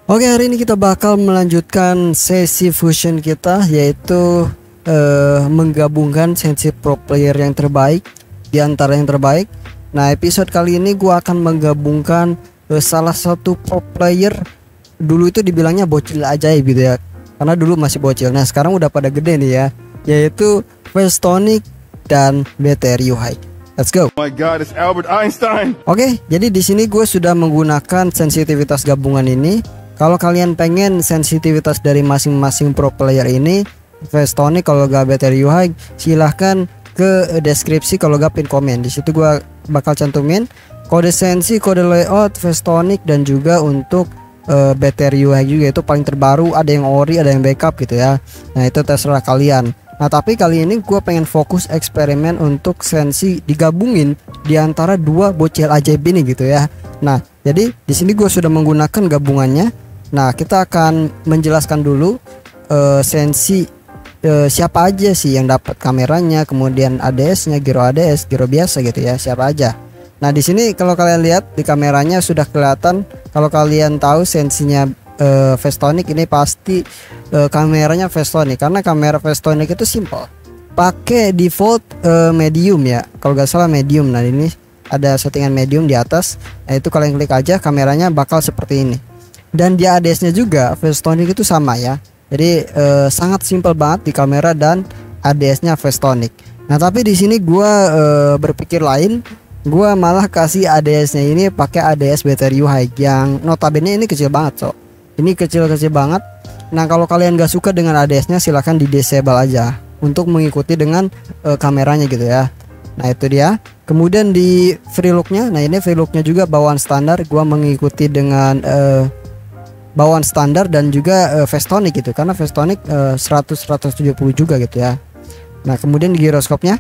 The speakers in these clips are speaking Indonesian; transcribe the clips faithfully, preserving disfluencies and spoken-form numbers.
Oke, hari ini kita bakal melanjutkan sesi fusion kita, yaitu eh, menggabungkan sensi pro player yang terbaik di antara yang terbaik. Nah, episode kali ini gua akan menggabungkan eh, salah satu pro player. Dulu itu dibilangnya bocil ajaib gitu ya, karena dulu masih bocil. Nah, sekarang udah pada gede nih ya, yaitu Festonic dan B T R Yuhai. Let's go. Oh my God, it's Albert Einstein. Oke, jadi di sini gue sudah menggunakan sensitivitas gabungan ini. Kalau kalian pengen sensitivitas dari masing-masing pro player ini, Festonic kalau gak B T R Yuhai, silahkan ke deskripsi kalau gak pin komen. Di situ gue bakal cantumin kode sensi, kode layout Festonic, dan juga untuk uh, B T R Yuhai juga itu paling terbaru. Ada yang ori, ada yang backup gitu ya. Nah, itu terserah kalian. Nah, tapi kali ini gue pengen fokus eksperimen untuk sensi digabungin di antara dua bocil ajaib ini gitu ya. Nah, jadi di sini gue sudah menggunakan gabungannya. Nah, kita akan menjelaskan dulu uh, sensi uh, siapa aja sih yang dapat kameranya, kemudian A D S-nya, giro A D S, giro biasa gitu ya, siapa aja. Nah, di sini kalau kalian lihat di kameranya sudah kelihatan. Kalau kalian tahu sensinya uh, Festonic ini pasti uh, kameranya Festonic, karena kamera Festonic itu simple, pakai default uh, medium ya, kalau nggak salah medium. Nah, ini ada settingan medium di atas. Nah, itu kalian klik aja, kameranya bakal seperti ini. Dan di A D S-nya juga Festonic itu sama ya. Jadi eh, sangat simpel banget di kamera dan A D S-nya Festonic. Nah, tapi di sini gua eh, berpikir lain. Gua malah kasih A D S-nya ini pakai A D S B T R Yuhai yang notabene ini kecil banget, so. Ini kecil-kecil banget. Nah, kalau kalian gak suka dengan A D S-nya, silahkan di disable aja untuk mengikuti dengan eh, kameranya gitu ya. Nah, itu dia. Kemudian di free look-nya, nah ini free look-nya juga bawaan standar. Gua mengikuti dengan eh, bawaan standar dan juga uh, Festonic gitu, karena Festonic uh, seratus seratus tujuh puluh juga gitu ya. Nah, kemudian di giroskopnya,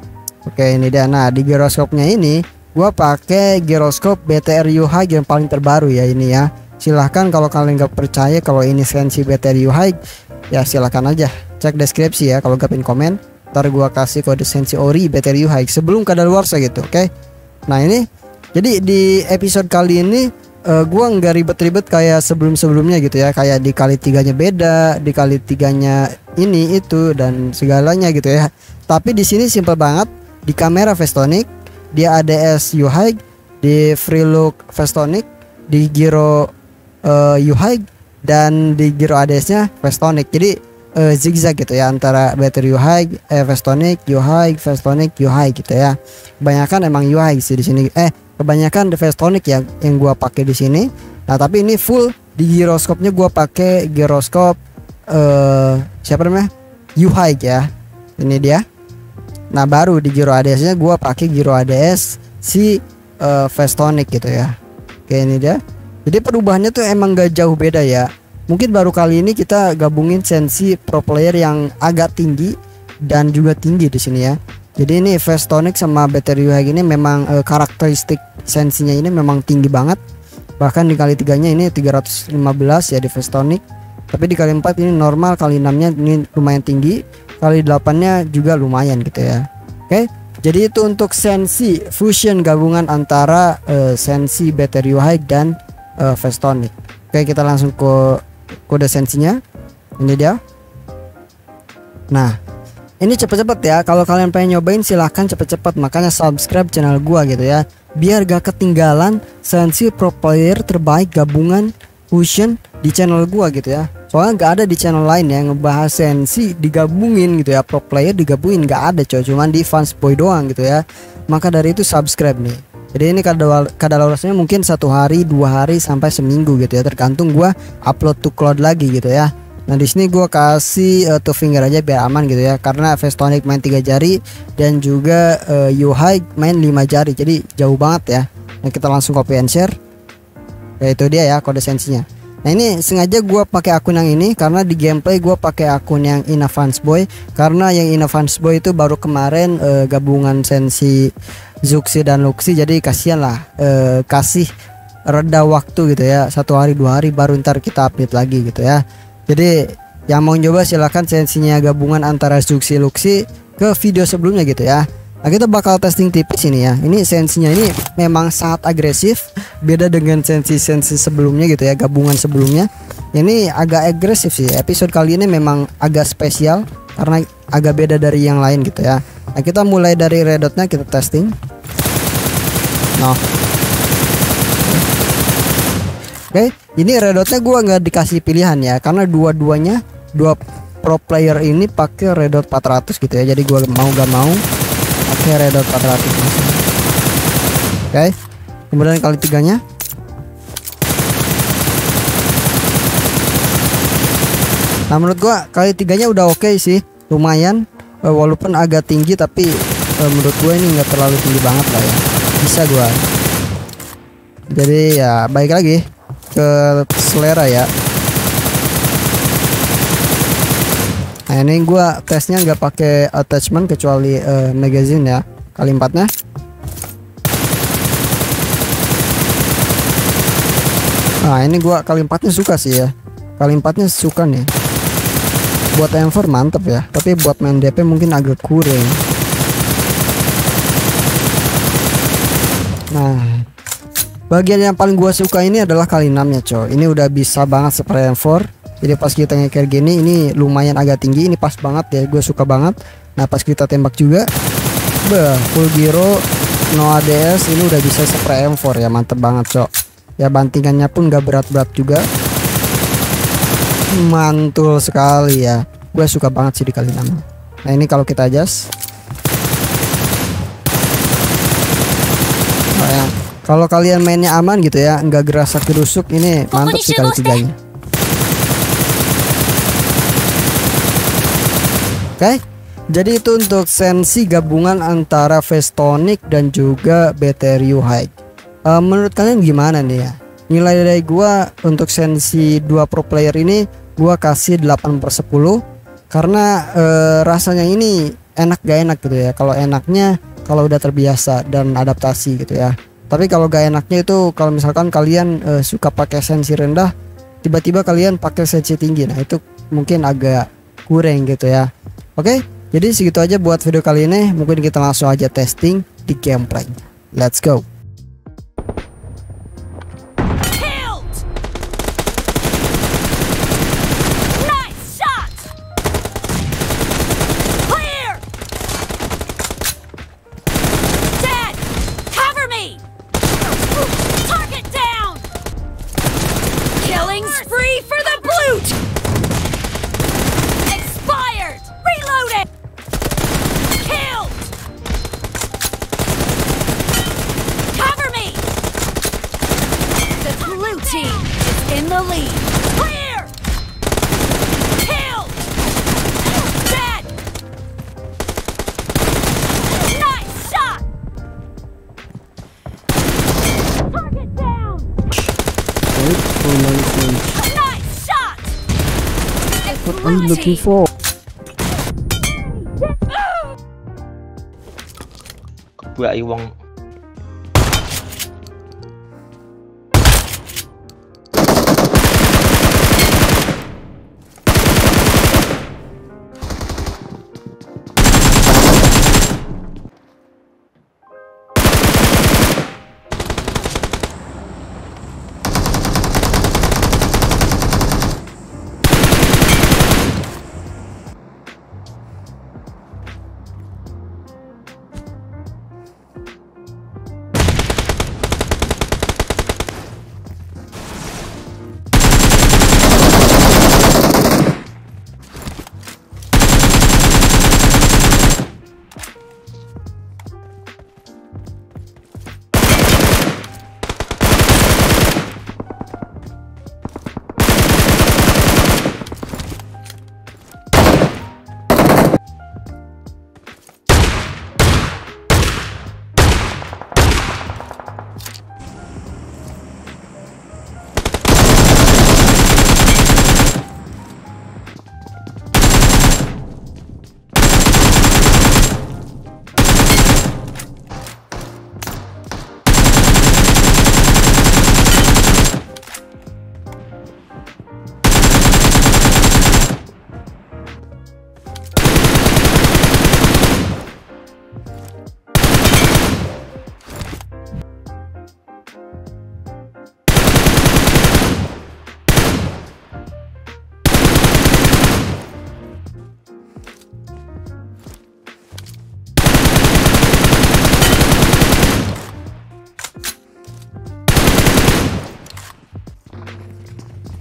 oke ini dia. Nah, di giroskopnya ini gua pakai giroskop B T R Yuhai yang paling terbaru ya ini ya. Silahkan kalau kalian nggak percaya kalau ini sensi B T R Yuhai, ya silahkan aja cek deskripsi ya kalau gak pin komen. Ntar gua kasih kode sensi ori B T R Yuhai sebelum kadaluarsa gitu, oke. Nah, ini jadi di episode kali ini Uh, gua nggak ribet-ribet kayak sebelum-sebelumnya gitu ya, kayak dikali tiganya beda, dikali tiganya ini itu dan segalanya gitu ya. Tapi di sini simple banget. Di kamera Festonic, di A D S Yuhai, di free look Festonic, di giro uh, Yuhai, dan di giro A D S-nya Festonic. Jadi uh, zigzag gitu ya antara B T R Yuhai, eh, Festonic, Yuhai, Festonic, Yuhai gitu ya. Kebanyakan emang Yuhai sih di sini. Eh Kebanyakan Festonic ya yang gua pakai di sini. Nah, tapi ini full di giroskopnya gua pakai giroskop uh, siapa namanya? Yuhai ya. Ini dia. Nah, baru di giro A D S-nya gua pakai giro A D S si uh, Festonic gitu ya. Oke, ini dia. Jadi perubahannya tuh emang gak jauh beda ya. Mungkin baru kali ini kita gabungin sensi pro player yang agak tinggi dan juga tinggi di sini ya. Jadi ini Festonic sama B T R Yuhai ini memang e, karakteristik sensinya ini memang tinggi banget. Bahkan dikali tiganya ini tiga ratus lima belas ya di Festonic. Tapi dikali empat ini normal, kali enam-nya ini lumayan tinggi, kali delapan-nya juga lumayan gitu ya. Oke. Jadi itu untuk sensi fusion gabungan antara e, sensi B T R Yuhai dan e, Festonic. Oke, kita langsung ke kode sensinya. Ini dia. Nah, ini cepet-cepet ya, kalau kalian pengen nyobain silahkan cepet-cepet, makanya subscribe channel gua gitu ya, biar gak ketinggalan sensi pro player terbaik gabungan fusion di channel gua gitu ya. Soalnya gak ada di channel lain yang ngebahas sensi digabungin gitu ya, pro player digabungin gak ada coy, cuman di Fansboy doang gitu ya. Maka dari itu subscribe nih. Jadi ini kadaluarsanya mungkin satu hari, dua hari, sampai seminggu gitu ya, tergantung gua upload to cloud lagi gitu ya. Nah, di sini gua kasih uh, two finger aja biar aman gitu ya, karena Festonic main tiga jari dan juga uh, Yuhai main lima jari, jadi jauh banget ya. Nah, kita langsung copy and share. Ya, itu dia ya kode sensinya. Nah, ini sengaja gua pakai akun yang ini karena di gameplay gua pakai akun yang Ina Fansboy, karena yang Ina Fansboy itu baru kemarin uh, gabungan sensi Zuxi dan Luxi, jadi kasihan lah, uh, kasih reda waktu gitu ya, satu hari dua hari baru ntar kita update lagi gitu ya. Jadi yang mau coba silahkan sensinya gabungan antara Zuxi Luxi ke video sebelumnya gitu ya. Nah, kita bakal testing tipis ini ya. Ini sensinya ini memang sangat agresif, beda dengan sensi-sensi sebelumnya gitu ya, gabungan sebelumnya. Ini agak agresif sih. Episode kali ini memang agak spesial karena agak beda dari yang lain gitu ya. Nah, kita mulai dari red dotnya kita testing. Nah, oke, ini red dotnya gua nggak dikasih pilihan ya, karena dua-duanya dua pro player ini pakai red dot empat ratus gitu ya. Jadi gua mau gak mau pakai red dot empat ratus. Oke, kemudian kali tiganya. Nah, menurut gua kali tiganya udah oke okay sih, lumayan, uh, walaupun agak tinggi tapi uh, menurut gua ini nggak terlalu tinggi banget lah ya, bisa gua. Jadi ya baik lagi ke selera ya. Nah, ini gua tesnya nggak pakai attachment kecuali uh, magazine ya, kali empatnya. Nah, ini gua kali empatnya suka sih ya, kali empatnya suka nih. Buat M empat mantep ya, tapi buat main D P mungkin agak kurang. Nah, bagian yang paling gua suka ini adalah kali enam nya coy. Ini udah bisa banget spray M empat. Jadi pas kita ngeker gini, ini lumayan agak tinggi, ini pas banget ya, gue suka banget. Nah, pas kita tembak juga, bah, full gyro, no A D S, ini udah bisa spray M empat ya, mantep banget cok. Ya bantingannya pun gak berat-berat juga, mantul sekali ya. Gue suka banget sih di kali enam. Nah, ini kalau kita adjust, oh ya, kalau kalian mainnya aman gitu ya, nggak gerasa gerusuk, ini mantap sih kali tiganya. Oke, okay, jadi itu untuk sensi gabungan antara Vestonic dan juga B T R U High. Uh, menurut kalian gimana nih ya? Nilai dari gua untuk sensi dua pro player ini gua kasih delapan per sepuluh karena uh, rasanya ini enak gak enak gitu ya. Kalau enaknya kalau udah terbiasa dan adaptasi gitu ya. Tapi kalau gak enaknya itu kalau misalkan kalian uh, suka pakai sensi rendah, tiba-tiba kalian pakai sensi tinggi. Nah, itu mungkin agak kurang gitu ya. Oke, jadi segitu aja buat video kali ini. Mungkin kita langsung aja testing di gameplay. Let's go. In the lead. Clear! Kill! Dead! Nice shot! Target down! Nice shot! What are you looking for? Gue iwang.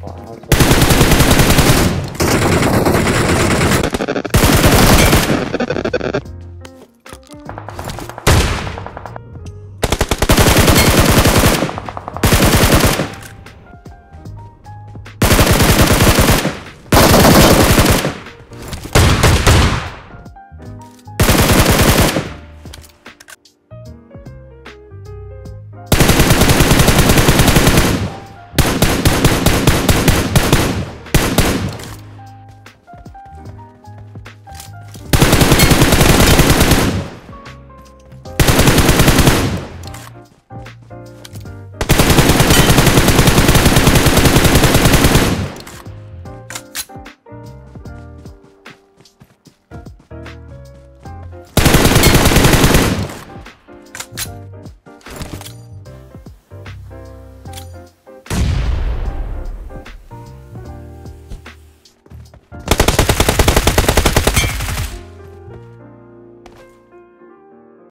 Wow.